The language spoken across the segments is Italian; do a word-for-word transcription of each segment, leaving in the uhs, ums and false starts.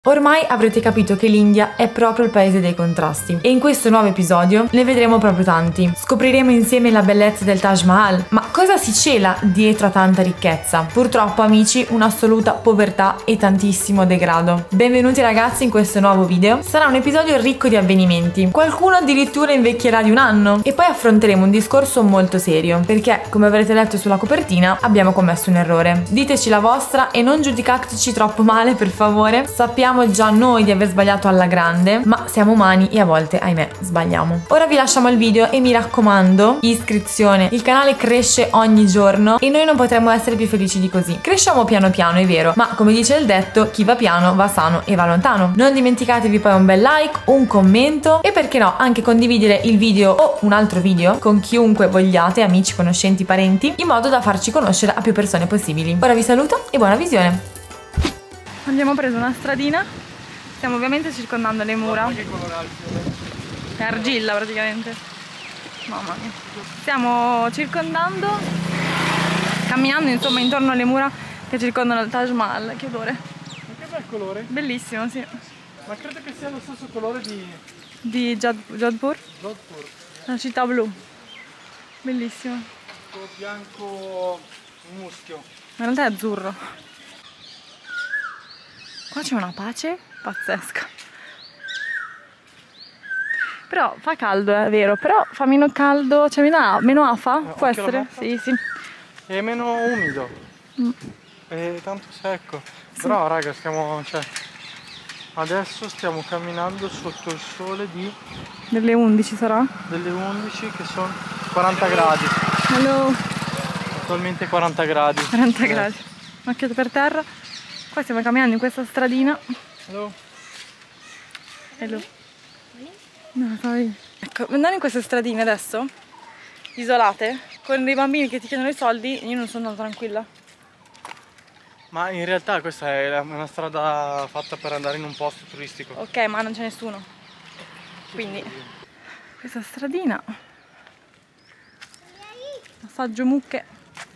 Ormai avrete capito che l'India è proprio il paese dei contrasti e in questo nuovo episodio ne vedremo proprio tanti. Scopriremo insieme la bellezza del Taj Mahal, ma cosa si cela dietro a tanta ricchezza? Purtroppo, amici, un'assoluta povertà e tantissimo degrado. Benvenuti ragazzi in questo nuovo video. Sarà un episodio ricco di avvenimenti, qualcuno addirittura invecchierà di un anno e poi affronteremo un discorso molto serio perché, come avrete letto sulla copertina, abbiamo commesso un errore. Diteci la vostra e non giudicateci troppo male, per favore. Sappiamo già noi di aver sbagliato alla grande, ma siamo umani e a volte, ahimè, sbagliamo. Ora vi lasciamo al video e mi raccomando, iscrizione. Il canale cresce ogni giorno e noi non potremmo essere più felici di così. Cresciamo piano piano, è vero, ma come dice il detto, chi va piano va sano e va lontano. Non dimenticatevi poi un bel like, un commento e perché no, anche condividere il video o un altro video con chiunque vogliate, amici, conoscenti, parenti, in modo da farci conoscere a più persone possibili. Ora vi saluto e buona visione. Abbiamo preso una stradina, stiamo ovviamente circondando le mura. Che colore ha il fiore? È argilla praticamente. Mamma mia. Stiamo circondando, camminando insomma intorno alle mura che circondano il Taj Mahal. Che odore. Ma che bel colore. Bellissimo, sì. Ma credo che sia lo stesso colore di... Di Jodhpur? Jodhpur. La città blu. Bellissimo. Questo bianco muschio. In realtà è azzurro. Qua c'è una pace pazzesca. Però fa caldo, è vero, però fa meno caldo, cioè meno, meno afa, eh, può essere? Sì, sì. È meno umido. Mm. È tanto secco. Sì. Però raga, stiamo, cioè, adesso stiamo camminando sotto il sole di... Delle undici sarà? Delle undici che sono quaranta gradi. Hello. Attualmente quaranta gradi. quaranta gradi. Occhio per terra. Qua stiamo camminando in questa stradina. Hello. Hello. No, dai. Ecco, andando in queste stradine adesso, isolate, con dei bambini che ti chiedono i soldi, io non sono tranquilla. Ma in realtà questa è una strada fatta per andare in un posto turistico. Ok, ma non c'è nessuno. Quindi, questa stradina. Passaggio mucche.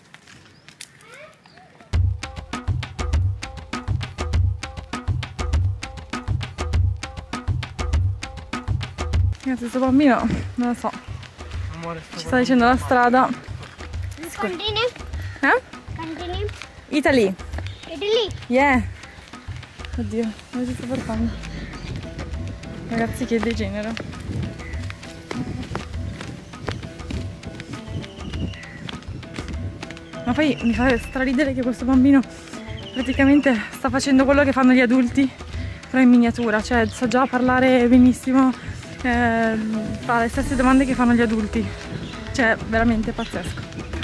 Questo bambino, non lo so, amore, ci sta dicendo la strada. Continue? Eh? Continue? Italy. Italy? Yeah. Oddio, come si sta portando? Ragazzi, che degenero. Ma poi mi fa straridere che questo bambino praticamente sta facendo quello che fanno gli adulti, però in miniatura, cioè sa già parlare benissimo. Eh, fa le stesse domande che fanno gli adulti, cioè veramente pazzesco.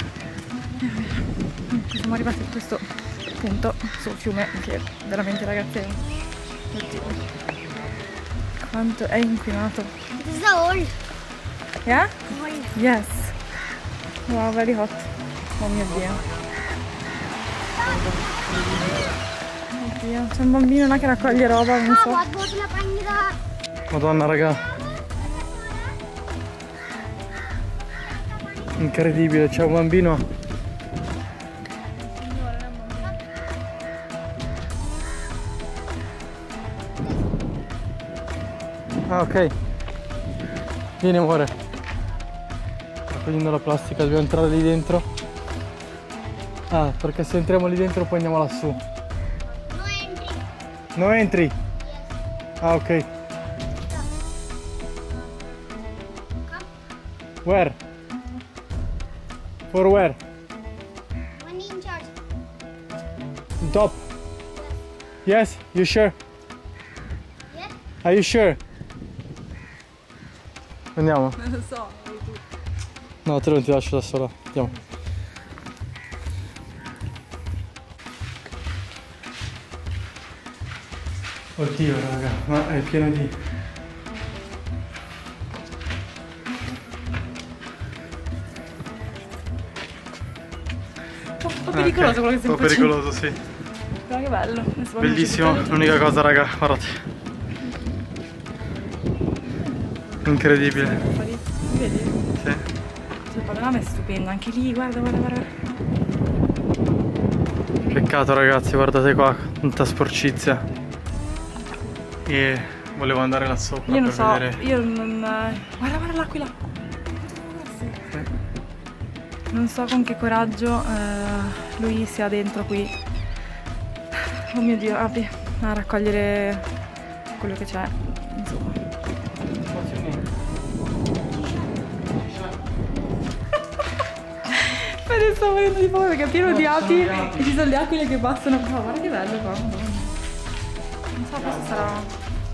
Siamo arrivati a questo punto sul fiume che veramente, ragazzi, è... Oddio, quanto è inquinato. This is the old. Yeah? Old. Yes. Wow, very hot. Oh mio Dio. Oddio, c'è un bambino là che raccoglie roba, non so. Madonna raga, incredibile, c'è un bambino. Ah, ok. Vieni amore. Raccogliendo la plastica, dobbiamo entrare lì dentro. Ah, perché se entriamo lì dentro poi andiamo lassù. No entry. No entry? Ah, ok. Where? For where? One in charge. Top. Yes, you sure? Yeah. Are you sure? Andiamo. Non lo so. No, te non ti lascio da sola. Andiamo. Oddio raga, ma è pieno di... Un po' pericoloso quello che stiamo facendo. Un po' pericoloso, sì. Però che bello. Bellissimo, l'unica cosa raga, guardate. Incredibile. Vedi? Sì. Cioè, il panorama è stupendo, anche lì, guarda, guarda, guarda. Peccato ragazzi, guardate qua, tanta sporcizia. e volevo andare là sopra Io non per so, vedere. io non... Guarda, guarda l'aquila! Non so con che coraggio eh, lui sia dentro qui. Oh mio Dio, apri a raccogliere quello che c'è, insomma. Adesso sto venendo di paura perché è pieno di api e ci sono le aquile che passano. Oh, guarda che bello qua. Non so, forse sarà...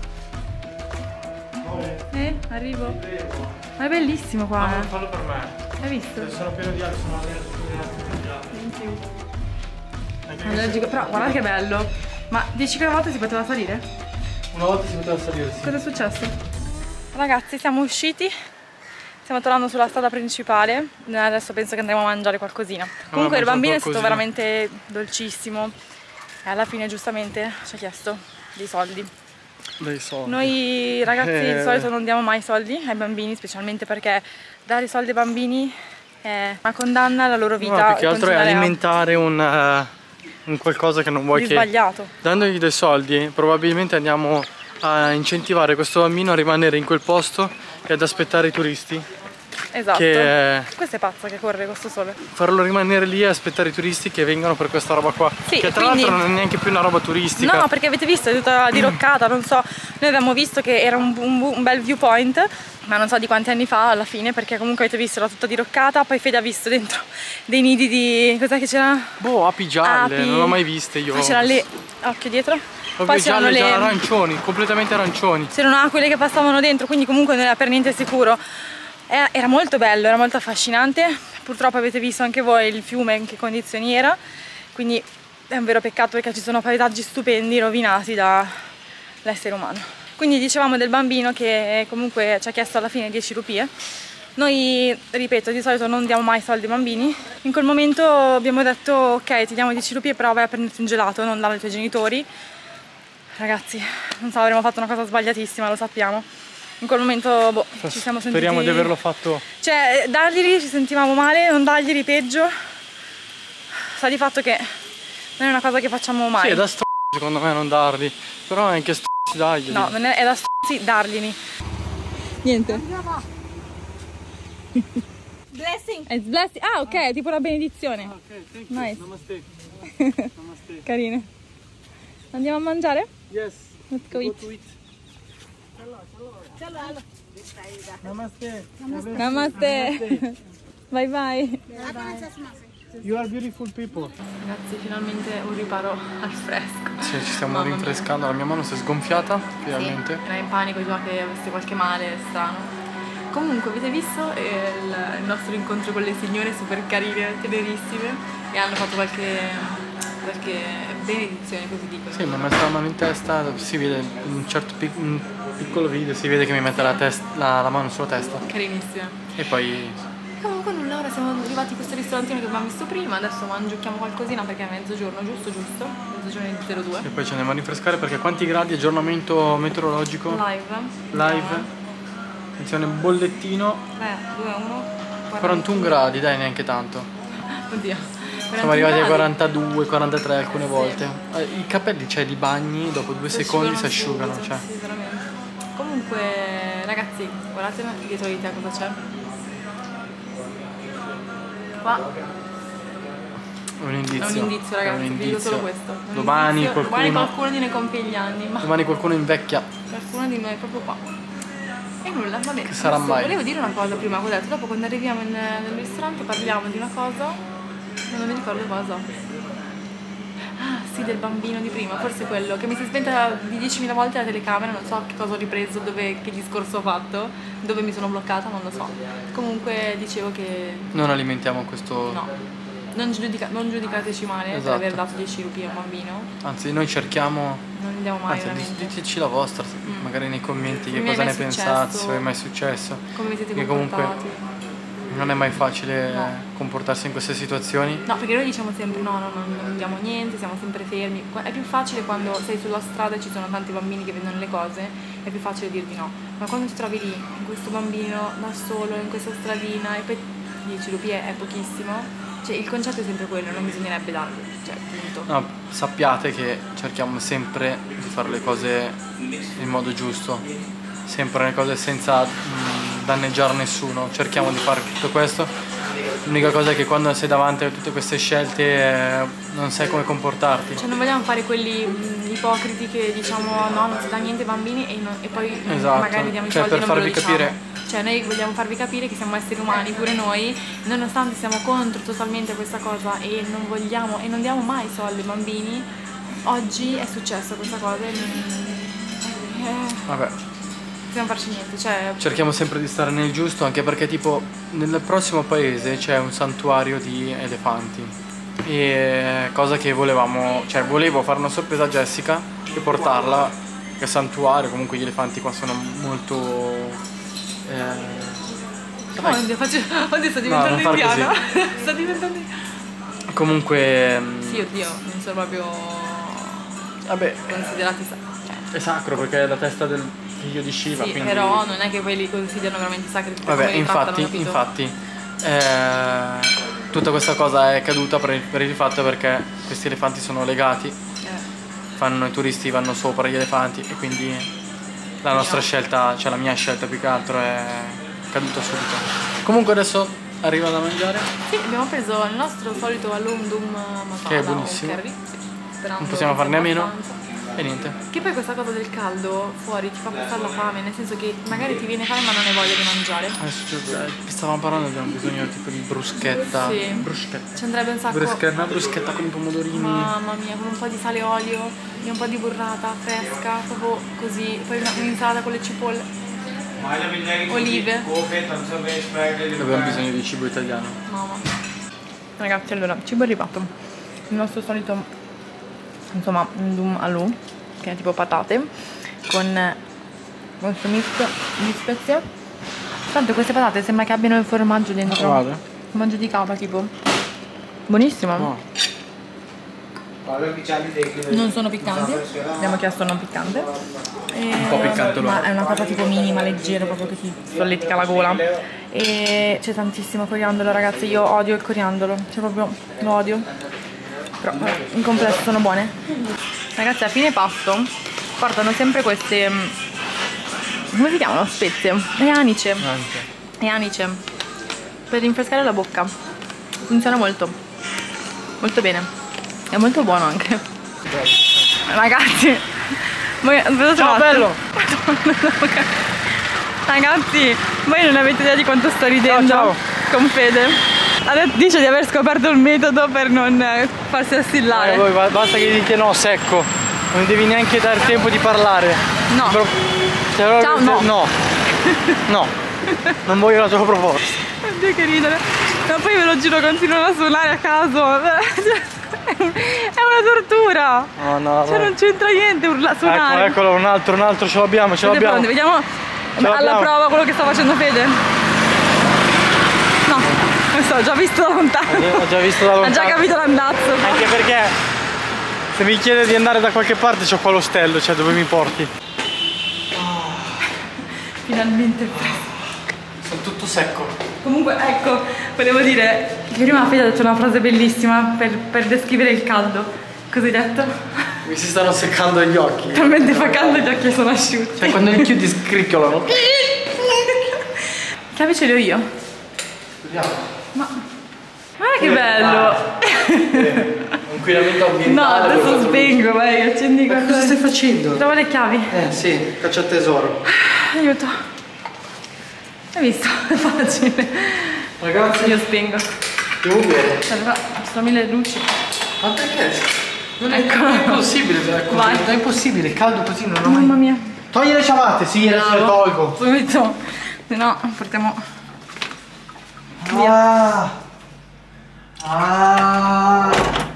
Eh, arrivo. Ma è bellissimo qua, No, eh. fallo per me. Hai visto? Sono pieno di altri, sono Thank you. Allergico. Però guarda che bello. Ma dici che una volta si poteva salire? Una volta si poteva salire, sì. Cosa è successo? Ragazzi, siamo usciti. Stiamo tornando sulla strada principale. Adesso penso che andremo a mangiare qualcosina. Comunque il bambino è stato veramente dolcissimo. E alla fine giustamente ci ha chiesto dei soldi. Dei soldi. Noi ragazzi Eh. di solito non diamo mai soldi ai bambini, specialmente perché dare soldi ai bambini è una condanna alla loro vita. No, più che altro è continuare a- alimentare un, uh, un qualcosa che non vuoi di che... sbagliato. Dandogli dei soldi probabilmente andiamo a incentivare questo bambino a rimanere in quel posto e ad aspettare i turisti. Esatto. Che- Questa è pazza che corre questo sole. Farlo rimanere lì e aspettare i turisti che vengono per questa roba qua. Sì, che tra quindi- l'altro non è neanche più una roba turistica. No, perché avete visto, è tutta diroccata, non so. Noi abbiamo visto che era un, un- un bel viewpoint, ma non so di quanti anni fa alla fine, perché comunque avete visto, era tutta diroccata. Poi Fede ha visto dentro dei nidi di... cos'è che c'era? Boh, api gialle, Api. non l'ho mai viste io. Poi c'era le... occhio dietro. Api Poi c'erano gialle, le... arancioni, completamente arancioni. c'erano aquile che passavano dentro, quindi comunque non era per niente sicuro. Era, era molto bello, era molto affascinante. Purtroppo avete visto anche voi il fiume in che condizioni era, quindi è un vero peccato perché ci sono paesaggi stupendi rovinati dall'essere umano. Quindi dicevamo del bambino che comunque ci ha chiesto alla fine dieci rupie. Noi, ripeto, di solito non diamo mai soldi ai bambini. In quel momento abbiamo detto ok, ti diamo dieci rupie, però vai a prenderti un gelato, non darlo ai tuoi genitori. Ragazzi, non so, avremmo fatto una cosa sbagliatissima, lo sappiamo. In quel momento, boh, ci siamo sentiti... Speriamo di averlo fatto. Cioè, darglieli ci sentivamo male, non darglieli peggio. Sa di fatto che non è una cosa che facciamo mai. Sì, è da st***o secondo me non darli. Però anche st***i dagli. No, non è, è da st***i darglieli. Niente. Blessing. È blessing. Ah, ok, tipo una benedizione. Ok, thank you. Nice. Namaste. Namaste. Carine. Andiamo a mangiare? Yes. Let's go eat. to eat. Namaste. Namaste. Bye bye. You are beautiful people. Ragazzi, finalmente un riparo al fresco. Sì, ci stiamo Mamma mia. rinfrescando. La mia mano si è sgonfiata, finalmente. Sì, era in panico già che avesse qualche male strano. Comunque avete visto eh, il, il nostro incontro con le signore super carine, tenerissime, e hanno fatto qualche, qualche benedizione, così dicono. Sì, mi ha messo la mano in testa, si vede in un certo pic- un piccolo video, si vede che mi mette la, test- la, la mano sulla testa. Carinissime. E poi... Comunque nulla, ora siamo arrivati a questo ristorantino che abbiamo visto prima, adesso mangiucchiamo qualcosina perché è mezzogiorno, giusto giusto? Mezzogiorno di zero due. E poi ci andiamo a rinfrescare perché quanti gradi? Aggiornamento meteorologico? Live. Live. Attenzione, bollettino. tre, due, uno. quarantuno gradi, dai, neanche tanto. Oddio. Siamo arrivati ai gradi. quarantadue, quarantatré alcune Sì. volte. Eh, I capelli, cioè, li bagni, dopo due Si secondi si asciugano asciugano, subito, cioè. Sì, veramente. Comunque, ragazzi, guardate dietro di te cosa c'è. Qua È un indizio. è un indizio, è ragazzi, un vi dico indizio. solo questo. Un Domani indizio. qualcuno, Domani qualcuno di noi compie gli anni, ma domani qualcuno invecchia. qualcuno di noi è proprio qua. E nulla, va bene. Che sarà Adesso mai? volevo dire una cosa prima, ho detto, dopo quando arriviamo in- nel ristorante parliamo di una cosa, ma non mi ricordo cosa. Ah, sì, del bambino di prima, forse quello, che mi si è spenta di diecimila volte la telecamera, non so che cosa ho ripreso, dove, che discorso ho fatto, dove mi sono bloccata, non lo so. Comunque dicevo che Non alimentiamo questo... no, non, giudica- non giudicateci male Esatto. per aver dato dieci rupie a un bambino, Anzi, noi cerchiamo... non andiamo mai Anzi, veramente. diteci la vostra, magari nei commenti, che Come cosa è ne mai pensate, successo? se è mai successo. Come vi siete Che comunque comportati? non è mai facile No. eh, comportarsi in queste situazioni. No, perché noi diciamo sempre no, no, no, non diamo niente, siamo sempre fermi. Qua- È più facile quando sei sulla strada e ci sono tanti bambini che vendono le cose, è più facile dirti no. Ma quando ti trovi lì, con questo bambino da solo, in questa stradina, e poi dieci rupie è pochissimo, Cioè il concetto è sempre quello, non bisognerebbe darlo, cioè punto. No, sappiate che cerchiamo sempre di fare le cose in modo giusto, sempre le cose senza mh, danneggiare nessuno, cerchiamo di fare tutto questo. L'unica cosa è che quando sei davanti a tutte queste scelte eh, non sai come comportarti. Cioè non vogliamo fare quelli mh, ipocriti che diciamo no, non si dà niente ai bambini e, non, e poi mh, Esatto. magari diamo i Cioè, soldi per e non ve lo farvi diciamo. capire. Cioè noi vogliamo farvi capire che siamo esseri umani pure noi, nonostante siamo contro totalmente questa cosa e non vogliamo e non diamo mai soldi ai bambini, oggi è successa questa cosa e non, eh, Vabbè. non farci niente, cioè Cerchiamo sempre di stare nel giusto, anche perché tipo nel prossimo paese c'è un santuario di elefanti e cosa che volevamo, cioè volevo fare una sorpresa a Jessica e portarla al santuario. Comunque gli elefanti qua sono molto eh... oddio, faccio... oddio sto No, diventando non far indiana. Sto diventando comunque sì, oddio, non sono proprio vabbè, considerati sa- cioè, è sacro perché è la testa del figlio di Shiva, sì, quindi... però non è che quelli li considerano veramente sacri perché Vabbè, come li trattano, infatti, capito? infatti eh, tutta questa cosa è caduta per il, per il fatto perché questi elefanti sono legati, Eh, fanno i turisti vanno sopra gli elefanti e quindi la nostra scelta, cioè la mia scelta più che altro è caduta subito. Comunque adesso arriva da mangiare. sì, abbiamo preso il nostro solito alum dum masala Che è buonissimo. o curry, sì, sperando Non possiamo che farne a sia meno. abbastanza. E niente. Che poi questa cosa del caldo fuori ti fa passare la fame, nel senso che magari ti viene fame ma non hai voglia di mangiare. Adesso cioè, stavamo parlando, abbiamo bisogno tipo di bruschetta. Sì. Bruschetta. Ci andrebbe un sacco. Bruschetta, una bruschetta con i pomodorini. Mamma mia, con un po' di sale e olio e un po' di burrata fresca, proprio così, poi una- un'insalata con le cipolle, olive. Abbiamo bisogno di cibo italiano. Mamma. Ragazzi, allora, cibo è arrivato. Il nostro solito, insomma, dum alù, che è tipo patate, con questo mix di spezie. Tanto queste patate sembra che abbiano il formaggio dentro. Guarda. Formaggio di capra, tipo. Buonissimo. No. Non sono piccanti, abbiamo chiesto non piccante. E, Un po' piccante ma loro. è una cosa tipo minima, leggera, proprio che ti solletica la gola. E c'è tantissimo coriandolo, ragazzi, io odio il coriandolo, cioè proprio lo odio. Però vabbè, in complesso sono buone. Ragazzi, a fine pasto portano sempre queste, mm, come si chiamano? Spezie? E anice. Anche. E anice. Per rinfrescare la bocca. Funziona molto. Molto bene. È molto buono anche. Ragazzi, voi cosa Ciao trovate? bello! Ragazzi, voi non avete idea di quanto sto ridendo Ciao, con Fede. Adesso dice di aver scoperto il metodo per non eh, farsi assillare. Eh, voi, ba- basta che dite no secco, non devi neanche dare tempo di parlare. No. Pro- cioè, proprio- Ciao, no. no. No. Non voglio la tua proposta. Oddio che ridere. Ma poi ve lo giuro, continuano a suonare a caso. È una tortura. No, no, Cioè no. non c'entra niente urla, suonare. Ecco, eccolo, un altro, un altro, ce l'abbiamo, ce Siete l'abbiamo. pronti? Vediamo alla l'abbiamo. prova quello che sta facendo Fede. No, non so, ho già visto da lontano. Ho già visto da Ha lontano. già capito l'andazzo. Anche perché se mi chiede di andare da qualche parte c'ho qua l'ostello, cioè dove mi porti? Finalmente preso. Sono tutto secco. Comunque, ecco, volevo dire che prima Fede ha detto una frase bellissima per, per descrivere il caldo. Cosa hai detto? Mi si stanno seccando gli occhi. Talmente fa caldo gli occhi sono asciutti. Cioè quando li chiudi scricchiolano. Chiavi ce li ho io. Vediamo. Ma guarda che bello. Inquinamento No, ambientale. adesso spengo, vai, accendi Ma qualcosa. cosa stai facendo? Trova le chiavi. Eh sì, caccia al tesoro. Aiuto. Hai visto? È facile. Ragazzi, Io spengo. devo bere. Allora, ci sono mille luci. Ma perché? Non è, Ecco. non è possibile, cioè, così, Vai. non è possibile, caldo così non ho mai. Mamma mia. Togli le ciabatte, sì, adesso le tolgo. Subito. Se no, portiamo. Ah. Ah.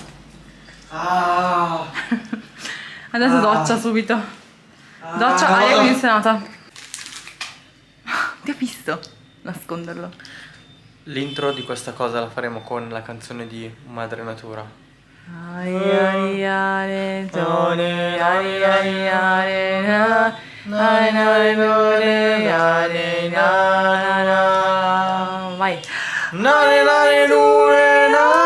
Ah. Adesso Ah. doccia subito. Doccia, Ah. aria condizionata. Ti ho visto nasconderlo. L'intro di questa cosa la faremo con la canzone di Madre Natura. Ai ai ai tone, ai ai ai na, ai ai tone, ai na na na. Vai. Nare nare nure na.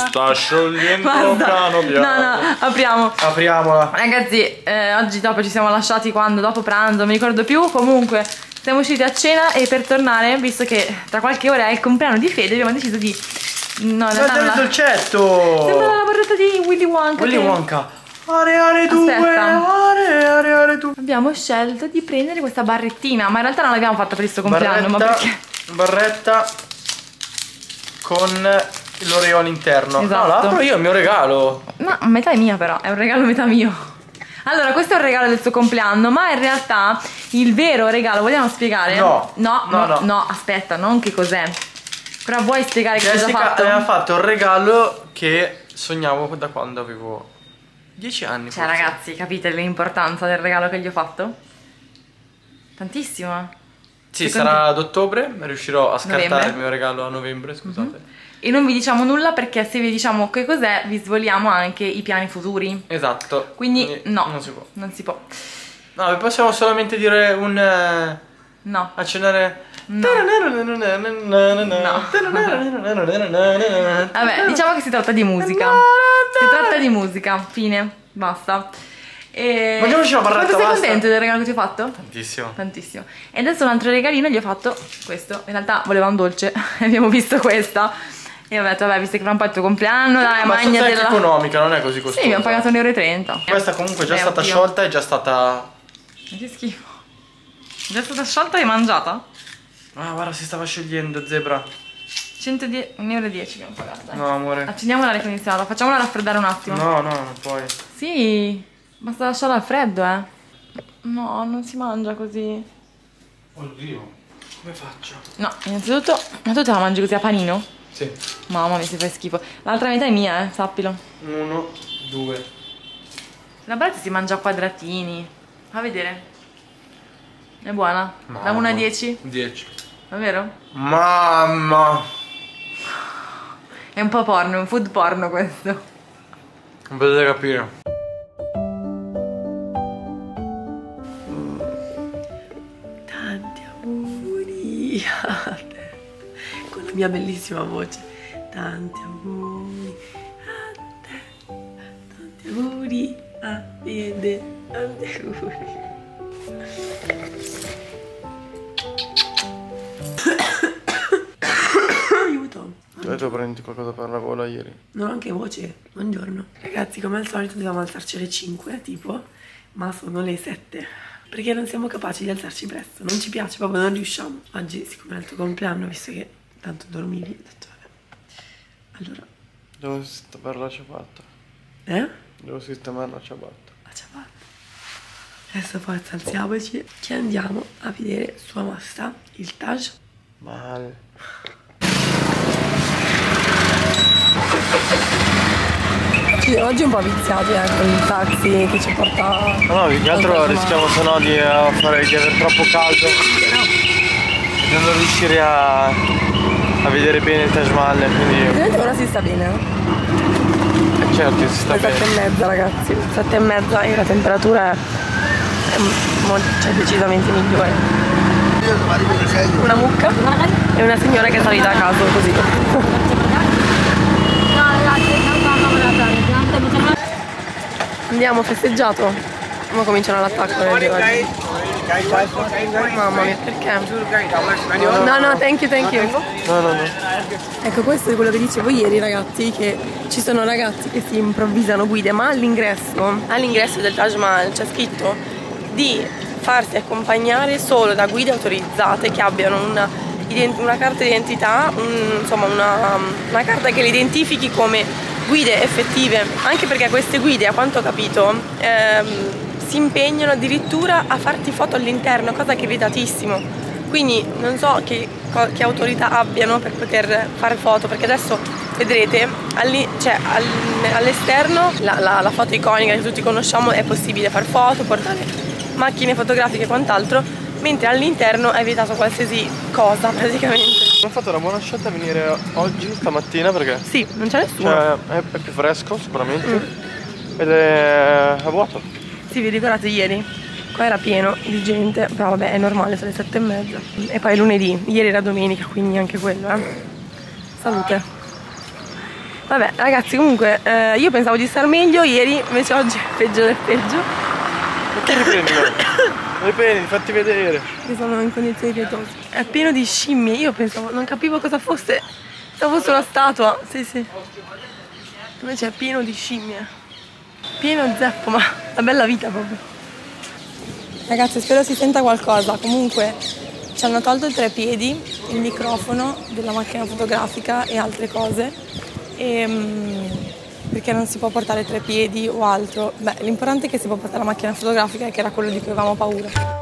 sta sciogliendo Guarda. piano piano. No, no, apriamo. Apriamola. Ragazzi, eh, oggi dopo ci siamo lasciati quando? Dopo pranzo, non mi ricordo più. Comunque, siamo usciti a cena e per tornare, visto che tra qualche ora è il compleanno di Fede, abbiamo deciso di... No, in realtà Guarda non il la... dolcetto. Sembra la borretta di Willy Wonka. Willy che- Wonka. Are are due, Aspetta. are are are due. Abbiamo scelto di prendere questa barrettina, ma in realtà non l'abbiamo fatta per il suo compleanno, ma Barretta, perché... barretta con l'oreo all'interno. Esatto. No, l'apro io, è il mio regalo. Ma metà è mia però, è un regalo metà mio. Allora, questo è un regalo del suo compleanno, ma in realtà il vero regalo, vogliamo spiegare? No. No, No, no, no. no, aspetta, non che cos'è. Però vuoi spiegare che cosa ha Jessica fatto? aveva fatto un regalo che sognavo da quando avevo dieci anni. Cioè, forse. ragazzi, capite l'importanza del regalo che gli ho fatto? Tantissimo. Sì, Secondo- sarà ad ottobre, riuscirò a scartare Novembre. il mio regalo a novembre, scusate. E non vi diciamo nulla perché se vi diciamo che cos'è, vi sveliamo anche i piani futuri. Esatto. Quindi no, Non si può. non si può. No, vi possiamo solamente dire un... eh, No. accennare... No. Vabbè, diciamo che si tratta di musica. Si tratta di musica, fine, basta. E... Mangiamoci una barretta, Quanto sei basta. contento del regalo che ti ho fatto? Tantissimo. Tantissimo. E adesso un altro regalino gli ho fatto questo. In realtà voleva un dolce, abbiamo visto questa. E ho detto, vabbè, visto che fra un po' è il tuo compleanno, dai, Ma magna è della... economica, non è così costosa. Sì, abbiamo pagato un euro e trenta. Questa comunque è già Eh, stata oddio. sciolta, è già stata... Ma che schifo. Già stata sciolta e mangiata? Ah, guarda, si stava sciogliendo, zebra. centodieci, un euro e dieci abbiamo pagato. dai. No, amore. Accendiamo l'aria condizionata, facciamola raffreddare un attimo. No, no, non puoi. Sì, basta lasciarla al freddo, eh. No, non si mangia così. Oddio, come faccio? No, innanzitutto, ma tu te la mangi così a panino? Sì. Mamma mia, si fa schifo. L'altra metà è mia, eh, sappilo. Uno, due. La barretta si mangia a quadratini. Fa vedere. È buona? Da Mamma. uno a dieci? dieci. Davvero? Mamma. È un po' porno, è un food porno questo. Non potete capire. Tanti auguri a te, con la mia bellissima voce. Tanti auguri a te, tanti auguri a Fede, tanti auguri. Aiuto, Tu prendi qualcosa per la gola ieri? non ho anche voce. Buongiorno. Ragazzi, come al solito dobbiamo alzarci alle cinque, tipo, ma sono le sette. Perché non siamo capaci di alzarci presto. Non ci piace, proprio non riusciamo. Oggi, siccome è il tuo compleanno, visto che tanto dormivi, ho detto, vabbè. Allora, Devo sistemare la ciabatta. eh? Devo sistemare la ciabatta. La ciabatta. Adesso forza alziamoci che andiamo a vedere Sua Maestà, il Taj. Male. Oggi un po' viziati eh, con il taxi che ci porta. No, no, più che altro rischiamo sennò di, eh, fare, di avere troppo caldo. E di non riuscire a, a vedere bene il Taj Mahal, quindi... Ovviamente ora si sta bene. Eh, certo, si sta È sette bene. e mezza ragazzi, sette e mezza e la temperatura è, è mo- cioè, decisamente migliore. Una mucca e una signora che è salita a caso così. Andiamo festeggiato? Ora cominciano l'attacco oggi. Mamma mia, perché? No, no, thank you, thank you. No, no, no. Ecco, questo è quello che dicevo ieri ragazzi, che ci sono ragazzi che si improvvisano guide, ma all'ingresso, all'ingresso del Taj Mahal c'è scritto di farsi accompagnare solo da guide autorizzate che abbiano una, una carta d'identità, un, insomma una, una carta che le identifichi come guide effettive, anche perché queste guide, a quanto ho capito, ehm, si impegnano addirittura a farti foto all'interno, cosa che è vietatissimo. Quindi non so che, che autorità abbiano per poter fare foto, perché adesso vedrete cioè, all'esterno la, la, la foto iconica che tutti conosciamo, è possibile far foto, portare macchine fotografiche e quant'altro, mentre all'interno è vietato qualsiasi cosa praticamente. Ho fatto una buona scelta a venire oggi, stamattina, perché Sì, non c'è nessuno. cioè, è, è più fresco sicuramente mm. ed è, è vuoto. Sì, vi ricordate ieri? Qua era pieno di gente, però vabbè è normale, sono le sette e mezza. E poi è lunedì, ieri era domenica, quindi anche quello, eh. Salute. Vabbè ragazzi, comunque eh, io pensavo di star meglio ieri, invece oggi è peggio del peggio. Perché riprendi? Riprendi, fatti vedere. Che sono in condizioni pietose. È pieno di scimmie, io pensavo, non capivo cosa fosse. Pensavo fosse una statua, sì sì. Invece è pieno di scimmie. Pieno zeppo, ma la bella vita proprio. Ragazzi, spero si senta qualcosa. Comunque ci hanno tolto i tre piedi, il microfono della macchina fotografica e altre cose. E, perché non si può portare tre piedi o altro. Beh, l'importante è che si può portare la macchina fotografica, che era quello di cui avevamo paura.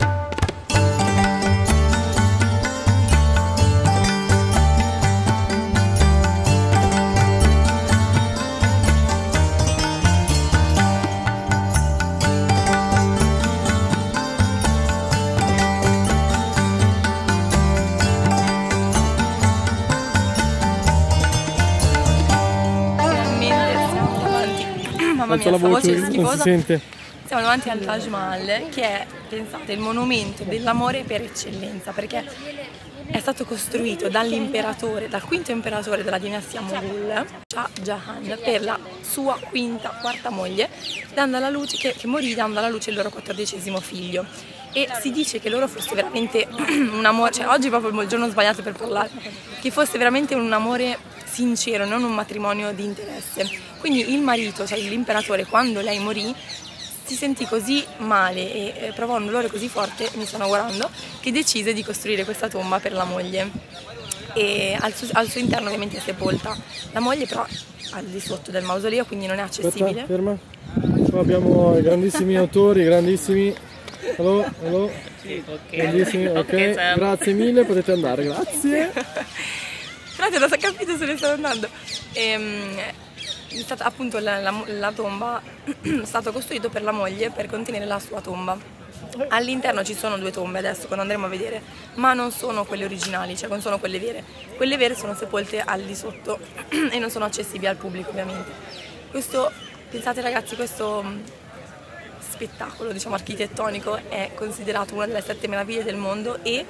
Mamma mia, la sta voce, voce non schifosa. si sente. Siamo davanti al Taj Mahal, che è, pensate, il monumento dell'amore per eccellenza, perché è stato costruito dall'imperatore, dal quinto imperatore della dinastia Moghul, Shah Jahan, per la sua quinta, quarta moglie, dando alla luce, che, che morì dando alla luce il loro quattordicesimo figlio. E si dice che loro fosse veramente un amore, cioè oggi è proprio il giorno sbagliato per parlare, che fosse veramente un amore sincero, non un matrimonio di interesse. Quindi il marito, cioè l'imperatore, quando lei morì, si sentì così male e eh, provò un dolore così forte, mi stanno guardando, che decise di costruire questa tomba per la moglie. E al suo, al suo interno ovviamente è sepolta. La moglie però al di sotto del mausoleo, quindi non è accessibile. Aspetta, ferma. Qua abbiamo i grandissimi autori, grandissimi. Hello, hello. Sì, ok. Grandissimi, ok. Okay, grazie mille, potete andare, grazie. Però te lo so capito se ne stanno andando. Ehm, è stata appunto la, la, la tomba è stato costruito per la moglie per contenere la sua tomba. All'interno ci sono due tombe adesso, quando andremo a vedere, ma non sono quelle originali, cioè non sono quelle vere. Quelle vere sono sepolte al di sotto e non sono accessibili al pubblico ovviamente. Questo, pensate ragazzi, questo spettacolo, diciamo, architettonico è considerato una delle sette meraviglie del mondo e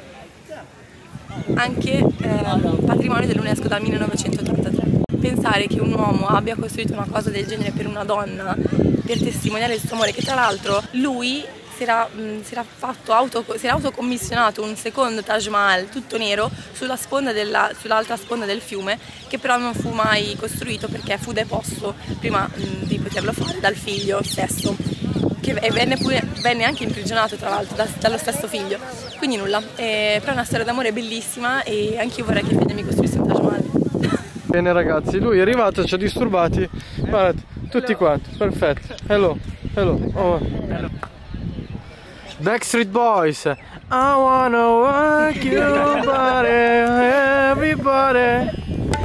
anche eh, patrimonio dell'UNESCO dal millenovecentottantatré. Pensare che un uomo abbia costruito una cosa del genere per una donna, per testimoniare il suo amore, che tra l'altro lui si era, mh, si era, fatto auto, si era autocommissionato un secondo Taj Mahal tutto nero sulla sponda della, sull'altra sponda del fiume, che però non fu mai costruito perché fu deposto prima mh, di poterlo fare dal figlio stesso, che venne, pure, venne anche imprigionato tra l'altro da, dallo stesso figlio. Quindi nulla, eh, però è una storia d'amore bellissima e anche io vorrei che i figli mi costruissero un Taj Mahal. Bene ragazzi, lui è arrivato, ci ha disturbati. Guardate, tutti quanti, perfetto. Hello, hello, oh. Backstreet Boys. I wanna walk your body, everybody.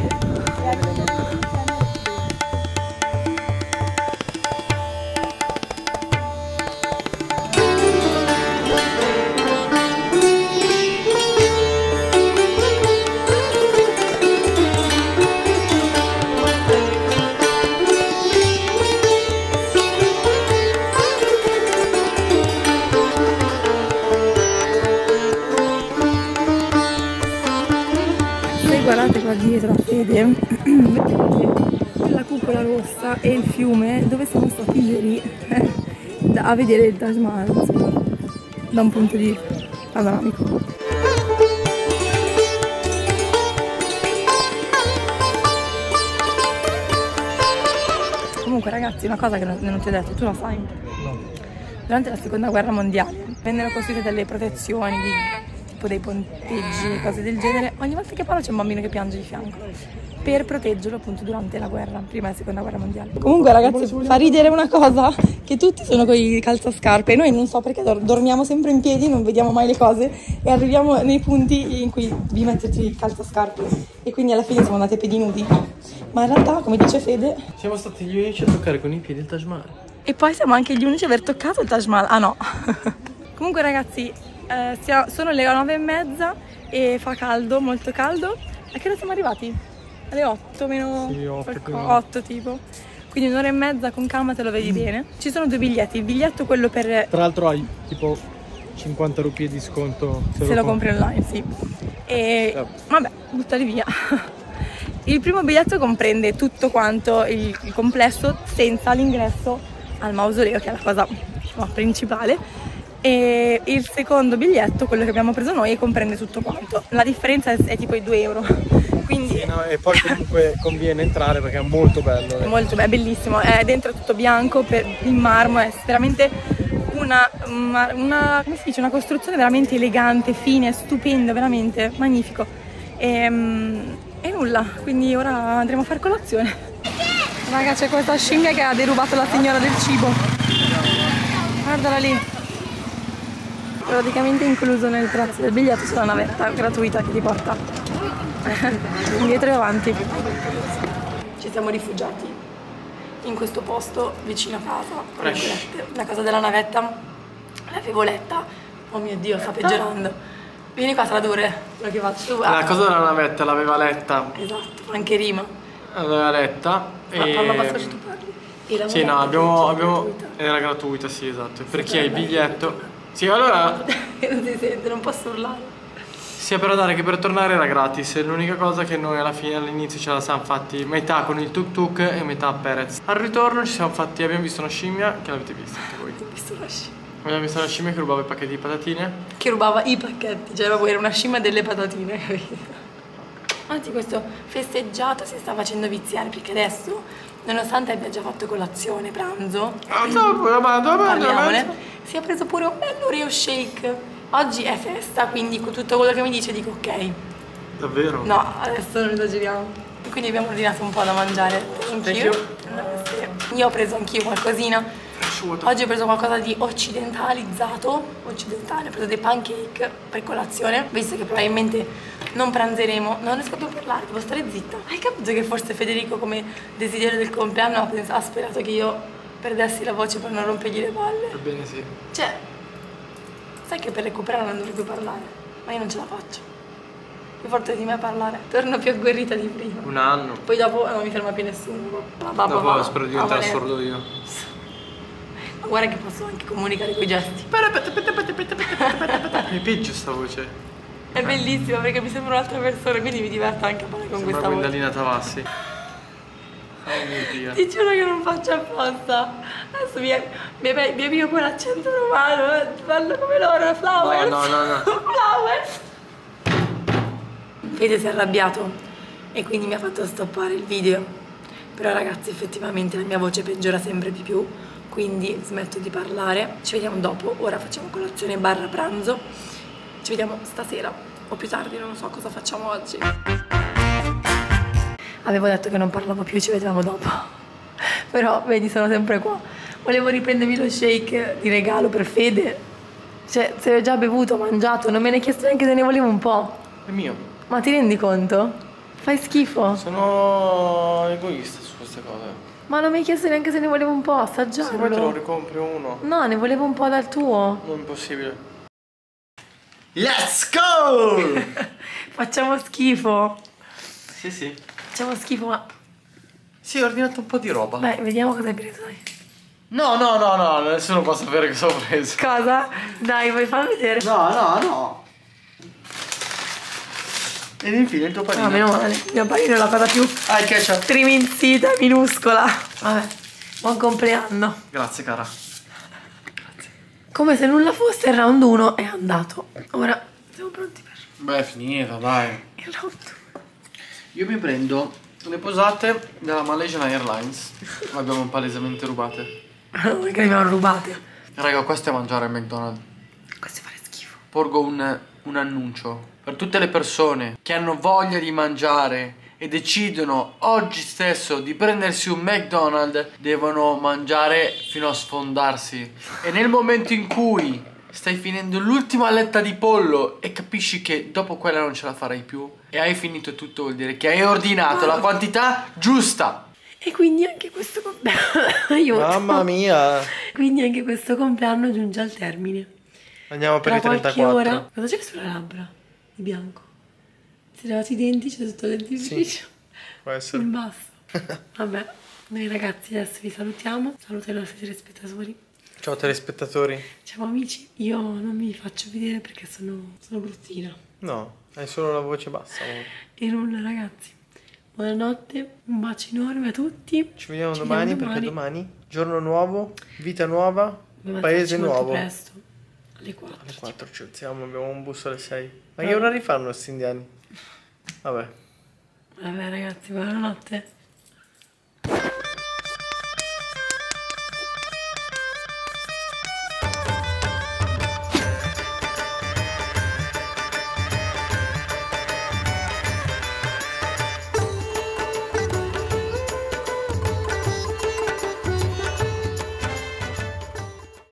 Guardate qua dietro a Fede, vedete la cupola rossa e il fiume dove siamo stati ieri eh, a vedere il Taj Mahal, insomma, da un punto di panoramico. Comunque ragazzi, una cosa che non, non ti ho detto, tu la sai? No. Durante la seconda guerra mondiale vennero costruite delle protezioni di tipo dei ponteggi, cose del genere. Ogni volta che parlo c'è un bambino che piange di fianco per proteggerlo appunto durante la guerra, prima e la seconda guerra mondiale. Comunque ragazzi, fa ridere una cosa, che tutti sono con i calzascarpe e noi non so perché dormiamo sempre in piedi, non vediamo mai le cose e arriviamo nei punti in cui devi metterti il calzascarpe e quindi alla fine siamo andati a piedi nudi. Ma in realtà, come dice Fede, siamo stati gli unici a toccare con i piedi il Taj Mahal. E poi siamo anche gli unici a aver toccato il Taj Mahal. Ah no. Comunque ragazzi, Eh, sia, sono le nove e mezza e fa caldo, molto caldo. A che ora siamo arrivati? Alle otto meno sì, otto tipo. Quindi un'ora e mezza con calma, te lo vedi mm. bene. Ci sono due biglietti, il biglietto quello per... Tra l'altro hai tipo cinquanta rupie di sconto se, se lo, lo compri online, sì. E sì. vabbè, buttali via. Il primo biglietto comprende tutto quanto il, il complesso senza l'ingresso al mausoleo, che è la cosa, diciamo, principale. E il secondo biglietto, quello che abbiamo preso noi, comprende tutto quanto. La differenza è, è tipo i due euro. Quindi sì, no, e poi comunque conviene entrare perché è molto bello. È molto bello, è bellissimo. È dentro tutto bianco, per, in marmo, è veramente una, una, una, come si dice, una costruzione veramente elegante, fine, stupenda, veramente magnifico. E, e nulla, quindi ora andremo a fare colazione. Raga, c'è questa scimmia che ha derubato la signora del cibo. Guardala lì. Praticamente incluso nel prezzo del biglietto c'è la navetta gratuita che ti porta indietro e avanti. Ci siamo rifugiati in questo posto vicino a casa, la casa della navetta. L'avevo letta. Oh mio Dio, sta peggiorando. Vieni qua, tradurre quello che faccio. La cosa della navetta l'aveva letta. Esatto, anche rima. L'aveva letta. Ma e... parla abbastanza, tu parli. E la sì, no, abbiamo, abbiamo... gratuita. Era gratuita, sì, esatto. Per chi ha il biglietto. Sì, allora... Non si sente, non posso urlare. Sia per andare che per tornare era gratis. L'unica cosa che noi alla fine, all'inizio ce la siamo fatti metà con il tuk tuk e metà a Perez. Al ritorno ci siamo fatti, abbiamo visto una scimmia, che l'avete vista anche voi. Ho visto la scimmia. Abbiamo visto una scimmia che rubava i pacchetti di patatine. Che rubava i pacchetti, cioè proprio era una scimmia delle patatine, capito? Anzi, questo festeggiato si sta facendo viziare perché adesso, nonostante abbia già fatto colazione, pranzo, Ah, dopo la mano, dopo parliamone, si è preso pure un bello Oreo shake. Oggi è festa, quindi con tutto quello che mi dice dico ok. Davvero? No, adesso non esageriamo. Quindi abbiamo ordinato un po' da mangiare anch'io. Io ho preso anch'io qualcosina. Oggi ho preso qualcosa di occidentalizzato, occidentale, ho preso dei pancake per colazione, visto che probabilmente non pranzeremo. Non riesco più a parlare, devo stare zitta. Hai capito che forse Federico, come desiderio del compleanno, ha, pensato, ha sperato che io perdessi la voce per non rompergli le palle? Ebbene sì. Cioè, sai che per recuperare non dovrei più parlare, ma io non ce la faccio. Più forte di me a parlare, torno più agguerrita di prima. Un anno. Poi dopo non mi ferma più nessuno. La Dopo va, spero di diventare sordo io. Ma guarda che posso anche comunicare con i gesti. È peggio sta voce. È bellissima perché mi sembra un'altra persona, quindi mi diverto anche a parlare con Sembra questa voce. Gwendalina Tavassi. Oh mio Dio. Ti giuro che non faccio apposta. Adesso mi, mi, mi avvio con l'accento romano, parlo come loro, flowers. No, no, no, no. Flowers. Fede si è arrabbiato e quindi mi ha fatto stoppare il video. Però ragazzi, effettivamente la mia voce peggiora sempre di più, quindi smetto di parlare. Ci vediamo dopo, ora facciamo colazione barra pranzo. Ci vediamo stasera o più tardi, non lo so cosa facciamo oggi. Avevo detto che non parlavo più, ci vediamo dopo. Però vedi, sono sempre qua. Volevo riprendermi lo shake di regalo per Fede. Cioè, se l'ho già bevuto, mangiato, non me ne hai chiesto neanche se ne volevo un po'. È mio. Ma ti rendi conto? Fai schifo. Sono egoista su queste cose. Ma non mi hai chiesto neanche se ne volevo un po', assaggiarlo. Se vuoi te lo ricompri uno. No, ne volevo un po' dal tuo. Non è impossibile. Let's go! Facciamo schifo. Sì, sì. Facciamo schifo, ma... Sì, ho ordinato un po' di roba. Beh, vediamo cosa hai preso. Dai. No, no, no, no, nessuno può sapere cosa ho preso. Cosa? Dai, vuoi farlo vedere? No, no, no. Ed infine il tuo panino. No, meno male. Il mio panino è la cosa più Ah, il ketchup. triminzita, minuscola. Vabbè, buon compleanno. Grazie, cara. Come se nulla fosse, il round uno è andato. Ora siamo pronti per Beh, è finita, dai. il round due. Io mi prendo le posate della Malaysian Airlines. Le abbiamo palesemente rubate. Perché le abbiamo rubate. Raga, questo è mangiare al McDonald's. Questo fare schifo. Porgo un, un annuncio per tutte le persone che hanno voglia di mangiare e decidono oggi stesso di prendersi un McDonald's, devono mangiare fino a sfondarsi. E nel momento in cui stai finendo l'ultima aletta di pollo e capisci che dopo quella non ce la farai più e hai finito tutto, vuol dire che hai ordinato la quantità giusta. E quindi anche questo compleanno aiuto. Mamma mia. Quindi anche questo compleanno giunge al termine. Andiamo per Tra i qualche trentaquattro. ora. Cosa c'è sulle labbra? Di bianco. Si è lavato i denti, c'è tutto il dentifricio. Sì, può essere. In basso. Vabbè, noi ragazzi adesso vi salutiamo. Saluto i nostri telespettatori. Ciao telespettatori. Ciao amici, io non mi faccio vedere perché sono, sono bruttina. No, hai solo la voce bassa. E nulla ragazzi, buonanotte, un bacio enorme a tutti. Ci vediamo Ci domani, vediamo perché domani. domani, giorno nuovo, vita nuova, Dobbiamo paese alzarci molto nuovo. presto, alle quattro. Alle quattro ci alziamo, abbiamo un bus alle sei. Ma Ah. che orari fanno questi indiani? Vabbè. Vabbè ragazzi, buonanotte.